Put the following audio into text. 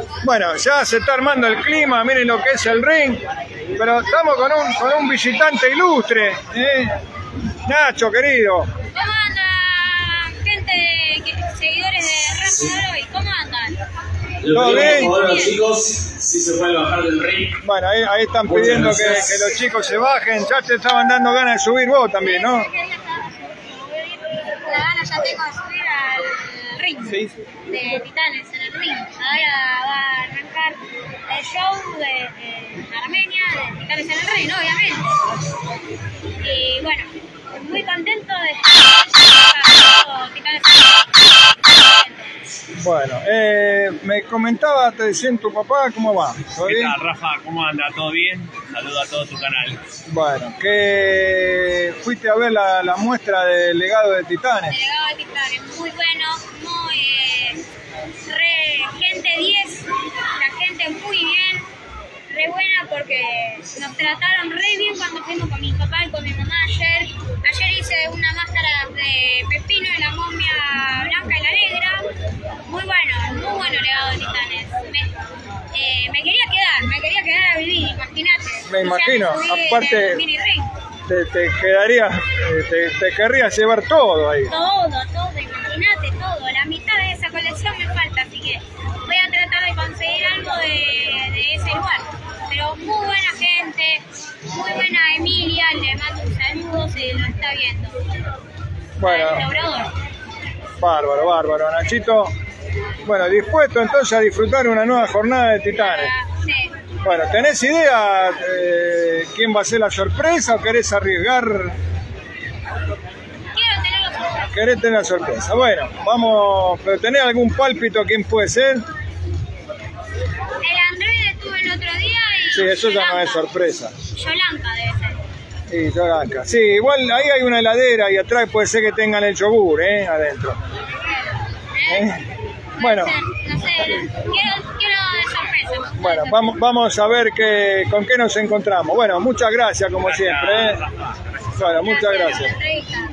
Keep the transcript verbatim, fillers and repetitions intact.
Bueno, ya se está armando el clima, miren lo que es el ring, pero estamos con un, con un visitante ilustre, ¿eh? Nacho, querido. ¿Cómo andan, gente, que, seguidores de Rafa hoy? ¿Cómo andan? ¿Todo bien? Ahora los chicos, si se pueden bajar del ring. Bueno, ahí, ahí están pidiendo que, que los chicos se bajen, ya te estaban dando ganas de subir vos también, ¿no? La gana ya tengo de subir al ring Sí. de Titanes en el ring. Ahora va a arrancar el show de, de Armenia, de Titanes en el ring, obviamente. Y bueno, muy contento de estar Titanes en el ring. Bueno, eh, me comentaba, te decían tu papá, ¿cómo va? ¿Todo ¿Qué bien? tal, Rafa? ¿Cómo anda? ¿Todo bien? Saludo a todo tu canal. Bueno, que fuiste a ver la, la muestra del legado de Titanes. Delegado de Titanes, muy bueno, muy eh, re, gente diez, la gente muy bien, re buena porque nos trataron re bien cuando fuimos con mi papá y con mi mamá ayer. Ayer hice una máscara de Pepino y la momia blanca y la negra. Muy bueno, muy bueno legado de Titanes. Me, eh, me quería quedar, me quería quedar a vivir, imagínate. Me imagino, aparte te, te quedaría, te, te querrías llevar todo ahí. Todo, todo, imagínate todo. La mitad de esa colección me falta, así que voy a tratar de conseguir algo de, de ese lugar. Pero muy buena gente, muy buena Emilia, le mando un saludo si lo está viendo. Bueno, bárbaro, bárbaro, Nachito. Bueno, dispuesto entonces a disfrutar una nueva jornada de Titanes. Sí. Bueno, ¿tenés idea eh, quién va a ser la sorpresa o querés arriesgar? Quiero tener los ojos. Querés tener la sorpresa. Bueno, vamos, pero ¿tenés algún pálpito quién puede ser? El Android estuvo el otro día y... Sí, eso ya no Yolanka. es sorpresa. Yolanka debe ser. Sí, Yolanka. Sí, igual ahí hay una heladera y atrás puede ser que tengan el yogur, ¿eh? Adentro. ¿Eh? ¿Eh? Bueno. No sé, quiero, quiero de sorpresa. Bueno, vamos, vamos a ver qué, con qué nos encontramos. Bueno, muchas gracias como siempre, ¿eh? Bueno, muchas gracias. Gracias por la entrevista.